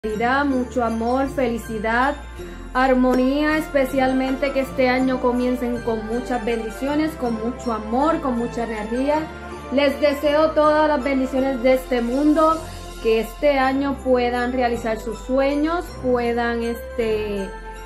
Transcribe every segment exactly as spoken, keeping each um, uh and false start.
mucho amor, felicidad, armonía, especialmente que este año comiencen con muchas bendiciones, con mucho amor, con mucha energía. Les deseo todas las bendiciones de este mundo, que este año puedan realizar sus sueños, puedan este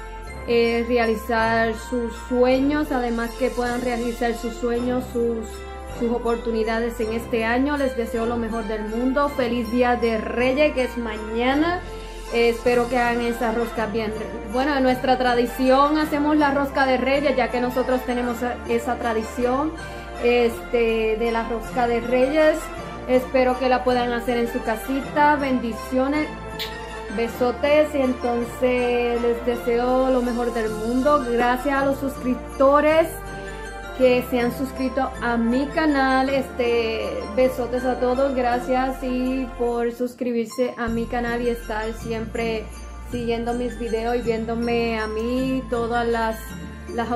eh, realizar sus sueños, además que puedan realizar sus sueños, sus sus oportunidades en este año. Les deseo lo mejor del mundo. Feliz Día de Reyes, que es mañana. Eh, espero que hagan esa rosca bien. Bueno, en nuestra tradición hacemos la rosca de Reyes, ya que nosotros tenemos esa tradición este, de la rosca de Reyes. Espero que la puedan hacer en su casita. Bendiciones, besotes, y entonces les deseo lo mejor del mundo. Gracias a los suscriptores que se han suscrito a mi canal, este besotes a todos, gracias y por suscribirse a mi canal y estar siempre siguiendo mis videos y viéndome a mí todas las, las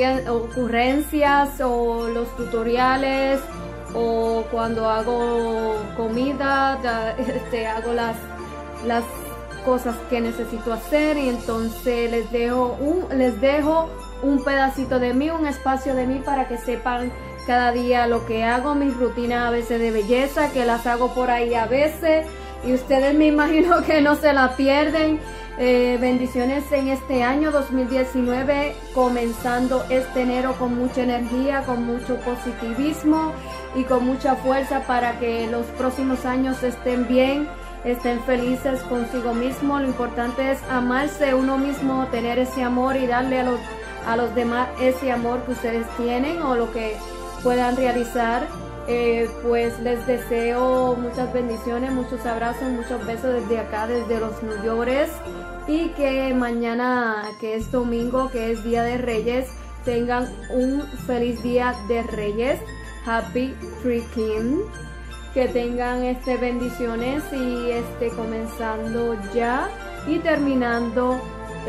ocurrencias o los tutoriales, o cuando hago comida, este, hago las, las cosas que necesito hacer, y entonces les dejo un, les dejo un pedacito de mí, un espacio de mí, para que sepan cada día lo que hago, mis rutinas a veces de belleza, que las hago por ahí a veces, y ustedes me imagino que no se la pierden. Eh, bendiciones en este año dos mil diecinueve, comenzando este enero con mucha energía, con mucho positivismo y con mucha fuerza para que los próximos años estén bien, estén felices consigo mismo. Lo importante es amarse uno mismo, tener ese amor y darle a los a los demás ese amor que ustedes tienen o lo que puedan realizar. Eh, pues les deseo muchas bendiciones, muchos abrazos, muchos besos desde acá, desde los New Yorkers, y que mañana, que es domingo, que es Día de Reyes, tengan un feliz Día de Reyes. Happy Freaking, que tengan este bendiciones y este comenzando ya y terminando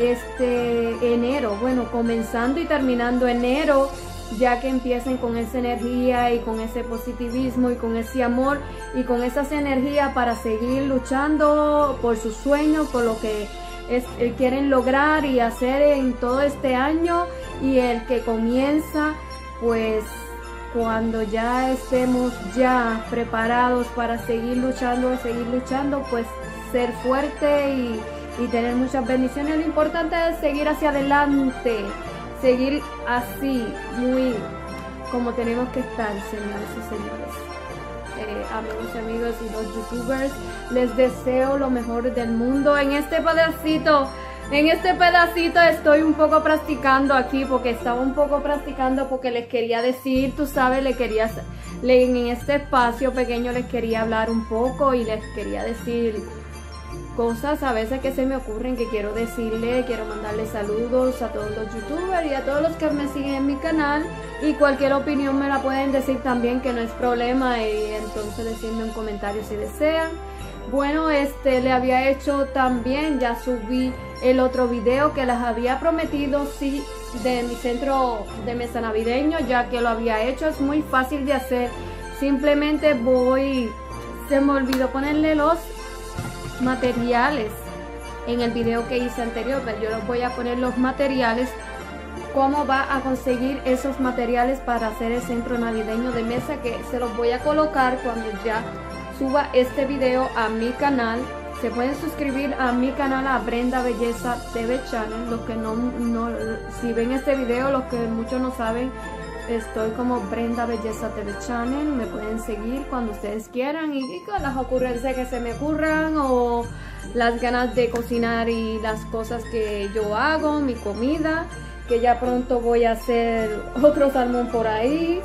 este enero, bueno, comenzando y terminando enero, ya que empiecen con esa energía y con ese positivismo y con ese amor y con esas energías para seguir luchando por sus sueños, por lo que es, eh, quieren lograr y hacer en todo este año, y el que comienza, pues cuando ya estemos ya preparados para seguir luchando, seguir luchando, pues ser fuerte y y tener muchas bendiciones. Lo importante es seguir hacia adelante, seguir así, muy como tenemos que estar, señores y señores. Eh, amigos y amigos y los youtubers, les deseo lo mejor del mundo. En este pedacito, en este pedacito estoy un poco practicando aquí, porque estaba un poco practicando, porque les quería decir, tú sabes, le quería, le, en este espacio pequeño les quería hablar un poco y les quería decir cosas a veces que se me ocurren, que quiero decirle, quiero mandarle saludos a todos los youtubers y a todos los que me siguen en mi canal, y cualquier opinión me la pueden decir también, que no es problema, y entonces decirme un comentario si desean. Bueno, este le había hecho también, ya subí el otro video que les había prometido, sí, de mi centro de mesa navideño, ya que lo había hecho. Es muy fácil de hacer, simplemente voy, se me olvidó ponerle los materiales en el video que hice anterior, pero yo les voy a poner los materiales, cómo va a conseguir esos materiales para hacer el centro navideño de mesa, que se los voy a colocar cuando ya suba este video a mi canal. Se pueden suscribir a mi canal, a Brenda Belleza T V Channel. Los que no, no si ven este video, los que muchos no saben, estoy como Brenda Belleza T V Channel. Me pueden seguir cuando ustedes quieran, y, y con las ocurrencias que se me ocurran, o las ganas de cocinar y las cosas que yo hago, mi comida, que ya pronto voy a hacer otro salmón por ahí,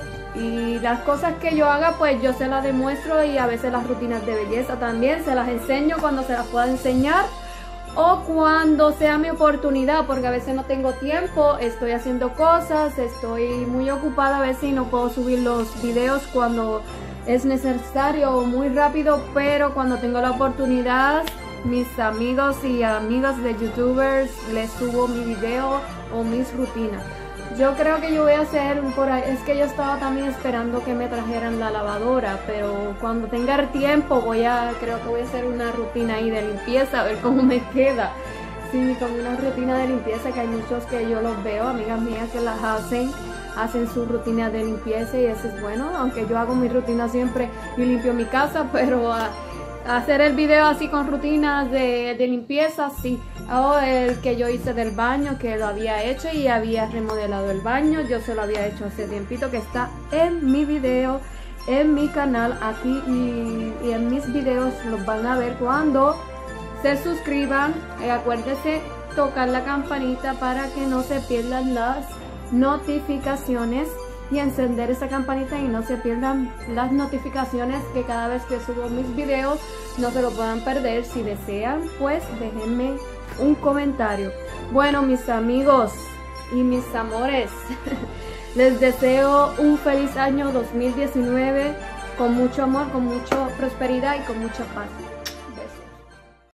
y las cosas que yo haga pues yo se las demuestro, y a veces las rutinas de belleza también se las enseño cuando se las pueda enseñar, o cuando sea mi oportunidad, porque a veces no tengo tiempo, estoy haciendo cosas, estoy muy ocupada a veces y no puedo subir los videos cuando es necesario o muy rápido, pero cuando tengo la oportunidad, mis amigos y amigas de youtubers, les subo mi video o mis rutinas. Yo creo que yo voy a hacer por ahí, es que yo estaba también esperando que me trajeran la lavadora, pero cuando tenga el tiempo voy a, creo que voy a hacer una rutina ahí de limpieza, a ver cómo me queda. Sí, como una rutina de limpieza, que hay muchos que yo los veo, amigas mías que las hacen, hacen su rutina de limpieza y eso es bueno, aunque yo hago mi rutina siempre y limpio mi casa, pero a, a hacer el video así con rutinas de, de limpieza, sí. O el que yo hice del baño, que lo había hecho y había remodelado el baño, yo se lo había hecho hace tiempito, que está en mi video, en mi canal aquí y, y en mis videos los van a ver cuando se suscriban. Eh, acuérdense tocar la campanita para que no se pierdan las notificaciones y encender esa campanita y no se pierdan las notificaciones, que cada vez que subo mis videos no se lo puedan perder. Si desean, pues déjenme un comentario. Bueno, mis amigos y mis amores, les deseo un feliz año dos mil diecinueve con mucho amor, con mucha prosperidad y con mucha paz.